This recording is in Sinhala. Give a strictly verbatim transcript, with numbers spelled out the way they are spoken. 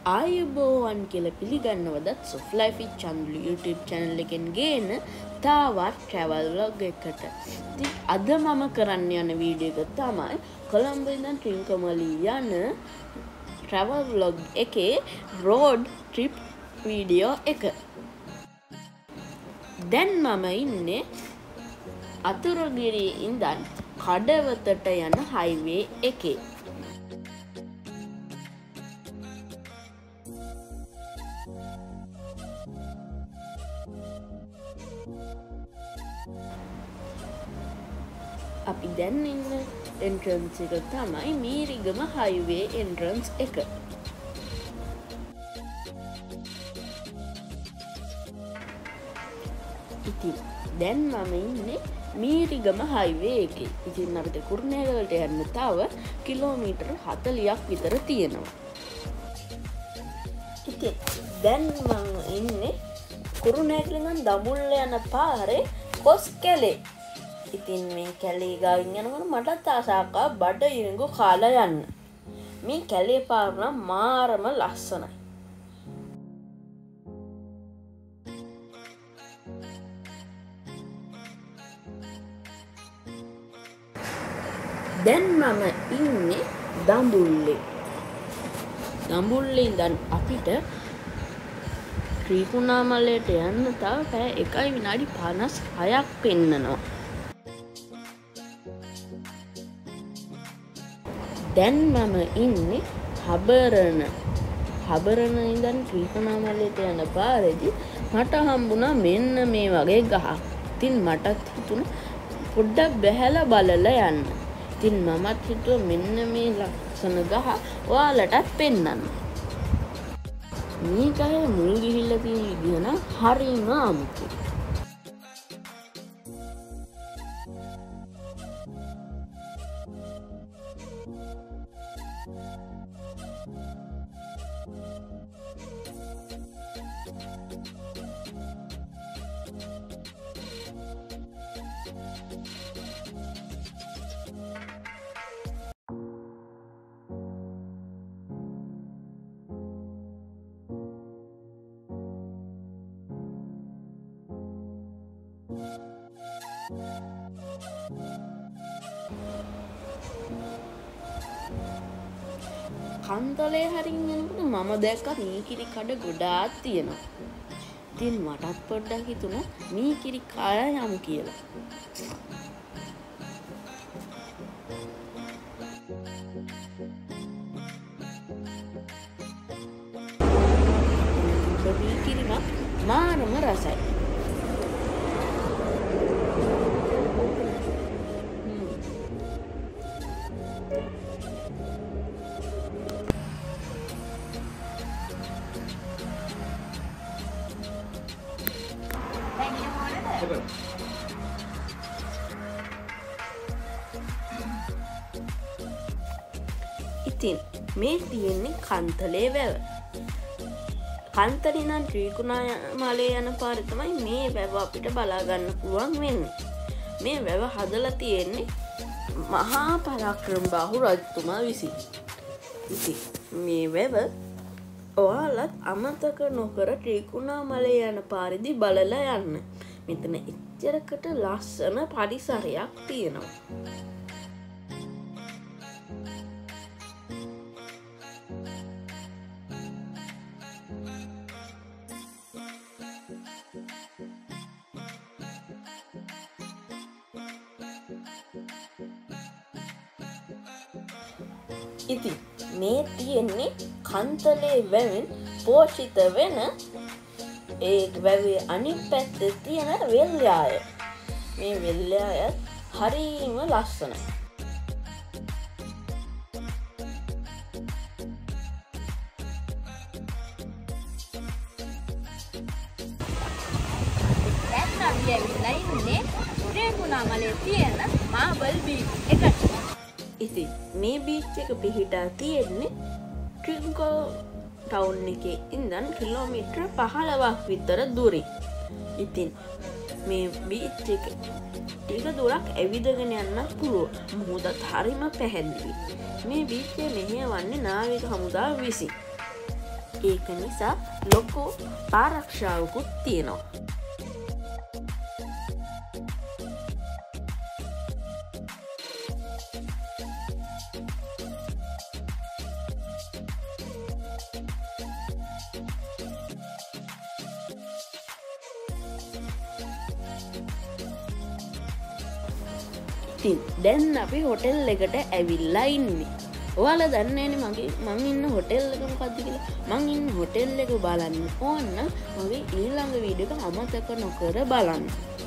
ආයුබෝවන් කියලා පිළිගන්නවද Soft Life channel YouTube channel එකෙන් ගේන තවත් travel vlog එකකට. ඉතින් අද මම කරන්න යන වීඩියෝ එක තමයි කොළඹ ඉඳන් ත්‍රිංකමලී යන travel vlog එකේ road trip වීඩියෝ එක. දැන් මම ඉන්නේ අතුරුගිරියේ ඉඳන් කඩවතට යන highway එකේ. අපි දැන් ඉන්න entrance එක තමයි මීරිගම highway entrance එක. ඉතින් දැන් මම ඉන්නේ මීරිගම highway එකේ. ඉතින් අපිට කුරුණෑගලට යන්න තව කිලෝමීටර් හතළියක් විතර තියෙනවා. ඉතින් දැන් මම ඉන්නේ කුරුණෑගල ඉඳන් දඹුල්ල යන පාරේ කොස් කැලේ. ඉතින් මේ කැලේ ගාවින් යනකොට මටත් ආසාවක් ආවා බඩ ඉරිඟු කාලා යන්න. මේ කැලේ පාර නම් මාරම ලස්සනයි. දැන් මම ඉන්නේ දඹුල්ලේ. දඹුල්ලේ ඉඳන් අපිට ත්‍රිකුණාමලයට යන්න තව පැය එකයි විනාඩි පනස් හයක් පෙන්නනවා. දැන් මම ඉන්නේ හබරණ. හබරණ ඉඳන් ත්‍රිකුණාමලයට යන පාරේදී මට හම්බුණා මෙන්න මේ වගේ ගහක්. ඉතින් මටත් හිතුණා පොඩ්ඩක් බැහැලා බලලා යන්න. ඉතින් මමත් හිතුවා මෙන්න මේ ලස්සන ගහ ඔයාලටත් පෙන්නන්න. මේ ගහේ මුල් ගිහිල්ලා තියෙන විදිහ නම් හරිම අමුතුයි. කන්තලේ හරින් යනකොට මම දැක්කා මීකිරි කඩ ගොඩාක් තියෙනවා. ඉතින් මටත් පොඩ්ඩක් හිතුණා මීකිරි කය යමු කියලා. මීකිරි නම් මානම රසයි. ඉතින් මේ තියෙන්නේ කන්තලේ වැව. කන්තලේ නම් ත්‍රිකුණාමලේ යන පාරේ තමයි මේ වැව අපිට බලා ගන්න පුළුවන් වෙන්නේ. මේ වැව හදලා තියෙන්නේ මහා පරාක්‍රමබාහු රජතුමා විසින්. ඉතින් මේ වැව ඔයාලත් අමතක නොකර ත්‍රිකුණාමලේ යන පාරේදී බලලා යන්න. මෙතන එච්චරකට ලස්සන පරිසරයක් තියෙනවා. ඉතින් මේ තියෙන්නේ කන්තලේ වැවෙන් පෝෂිත වෙන ඒ වැවේ අනිත් පැත්තේ තියෙන වෙල්යාය. මේ වෙල්යාය හරිම ලස්සනයි. දැන් අපි ඇවිල්ලා ඉන්නේ ත්‍රිකුණාමලේ තියෙන මාබල් බීච් එකට. ඉතින් මේ බීච් එක පිහිටා තියෙන්නේ ට්‍රින්කල් ටවුන් එකේ ඉඳන් කිලෝමීටර් පහළොවක් විතර දුරින්. ඉතින් මේ බීච් එක ටික දුරක් ඇවිදගෙන යන්න පුළුවන්. මුහුදත් හරිම පැහැදිලි. මේ බීච් එක මෙහෙයවන්නේ නාවික හමුදාව විසින්. ඒක නිසා ලොකෝ ආරක්ෂාවකුත් තියෙනවා. දැන් අපි හොටෙල් එකට ඇවිල්ලා ඉන්නේ. ඔයාලා දන්නේනේ මගේ මං ඉන්න හොටෙල් එක මොකක්ද කියලා. මං ඉන්න හොටෙල් එක බලන්න ඕන්න මගේ ඊළඟ වීඩියෝ එක අමතක නොකර බලන්න.